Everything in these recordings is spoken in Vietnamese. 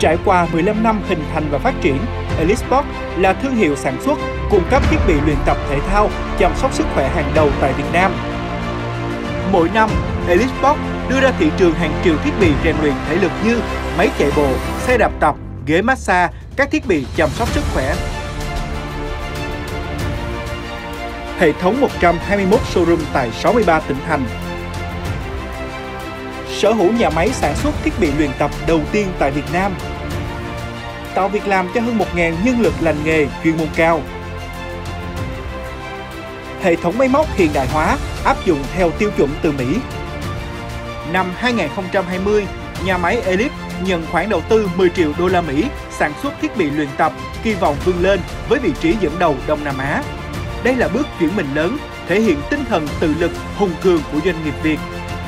Trải qua 15 năm hình thành và phát triển, Elite Sport là thương hiệu sản xuất, cung cấp thiết bị luyện tập thể thao, chăm sóc sức khỏe hàng đầu tại Việt Nam. Mỗi năm, Elite Sport đưa ra thị trường hàng triệu thiết bị rèn luyện thể lực như máy chạy bộ, xe đạp tập, ghế massage, các thiết bị chăm sóc sức khỏe. Hệ thống 121 showroom tại 63 tỉnh thành. Sở hữu nhà máy sản xuất thiết bị luyện tập đầu tiên tại Việt Nam. Tạo việc làm cho hơn 1.000 nhân lực lành nghề chuyên môn cao. Hệ thống máy móc hiện đại hóa áp dụng theo tiêu chuẩn từ Mỹ. Năm 2020, nhà máy Elite nhận khoản đầu tư 10 triệu đô la Mỹ sản xuất thiết bị luyện tập, kỳ vọng vươn lên với vị trí dẫn đầu Đông Nam Á. Đây là bước chuyển mình lớn, thể hiện tinh thần tự lực, hùng cường của doanh nghiệp Việt.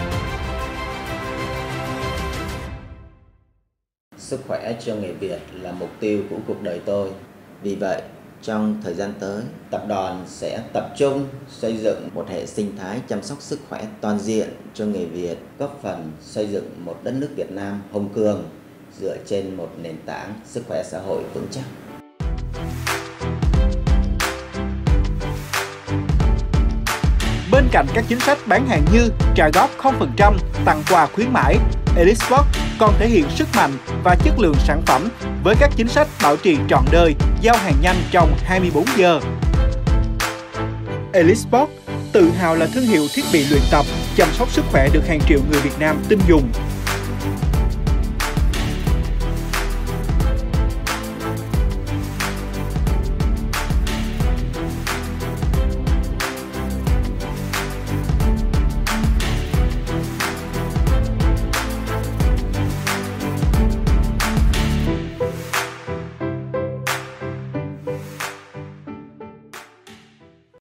Sức khỏe cho người Việt là mục tiêu của cuộc đời tôi. Vì vậy, trong thời gian tới, tập đoàn sẽ tập trung xây dựng một hệ sinh thái chăm sóc sức khỏe toàn diện cho người Việt, góp phần xây dựng một đất nước Việt Nam hùng cường dựa trên một nền tảng sức khỏe xã hội vững chắc. Bên cạnh các chính sách bán hàng như trả góp 0%, tặng quà khuyến mãi, Elite Sport còn thể hiện sức mạnh và chất lượng sản phẩm với các chính sách bảo trì trọn đời, giao hàng nhanh trong 24 giờ. Elite Sport tự hào là thương hiệu thiết bị luyện tập, chăm sóc sức khỏe được hàng triệu người Việt Nam tin dùng.